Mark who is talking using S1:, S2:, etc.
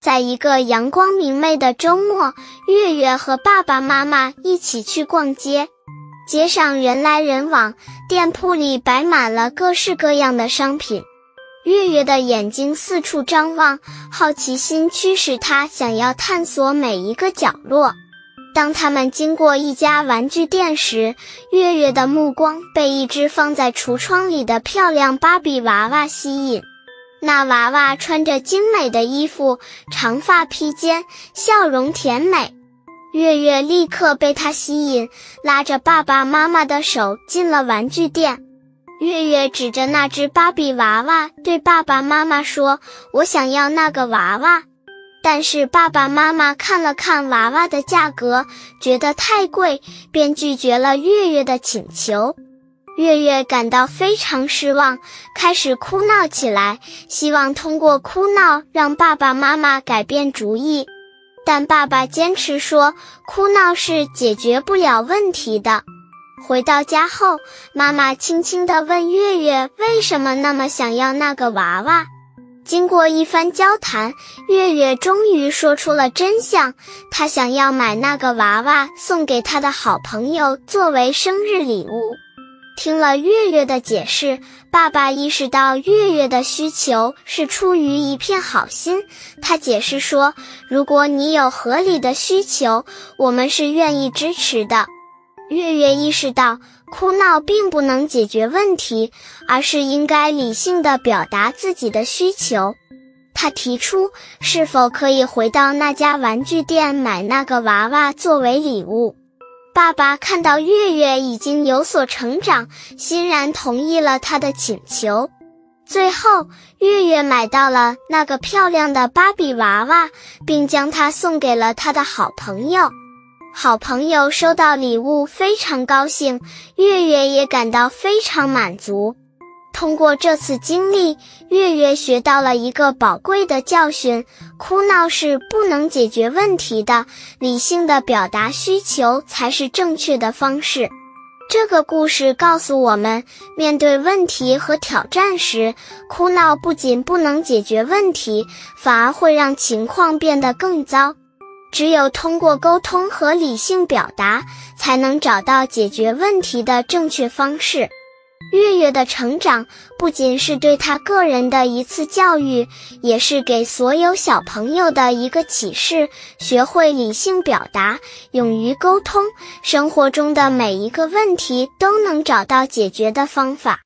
S1: 在一个阳光明媚的周末，月月和爸爸妈妈一起去逛街。街上人来人往，店铺里摆满了各式各样的商品。月月的眼睛四处张望，好奇心驱使他想要探索每一个角落。当他们经过一家玩具店时，月月的目光被一只放在橱窗里的漂亮芭比娃娃吸引。那娃娃穿着精美的衣服，长发披肩，笑容甜美。月月立刻被她吸引，拉着爸爸妈妈的手进了玩具店。月月指着那只芭比娃娃对爸爸妈妈说：“我想要那个娃娃。”但是爸爸妈妈看了看娃娃的价格，觉得太贵，便拒绝了月月的请求。月月感到非常失望，开始哭闹起来，希望通过哭闹让爸爸妈妈改变主意。但爸爸坚持说，哭闹是解决不了问题的。回到家后，妈妈轻轻地问月月为什么那么想要那个娃娃。经过一番交谈，月月终于说出了真相，她想要买那个娃娃送给她的好朋友作为生日礼物。听了月月的解释，爸爸意识到月月的需求是出于一片好心。他解释说，如果你有合理的需求，我们是愿意支持的。月月意识到，哭闹并不能解决问题，而是应该理性地表达自己的需求。他提出，是否可以回到那家玩具店买那个娃娃作为礼物。爸爸看到月月已经有所成长，欣然同意了他的请求。最后，月月买到了那个漂亮的芭比娃娃，并将它送给了他的好朋友。好朋友收到礼物非常高兴，月月也感到非常满足。通过这次经历，月月学到了一个宝贵的教训：哭闹是不能解决问题的，理性的表达需求才是正确的方式。这个故事告诉我们，面对问题和挑战时，哭闹不仅不能解决问题，反而会让情况变得更糟。只有通过沟通和理性表达，才能找到解决问题的正确方式。月月的成长不仅是对他个人的一次教育，也是给所有小朋友的一个启示。学会理性表达，勇于沟通，生活中的每一个问题都能找到解决的方法。